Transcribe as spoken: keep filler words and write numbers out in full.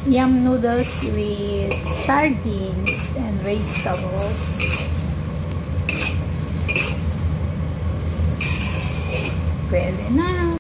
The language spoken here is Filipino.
Yum noodles with sardines and vegetables. Pwede na.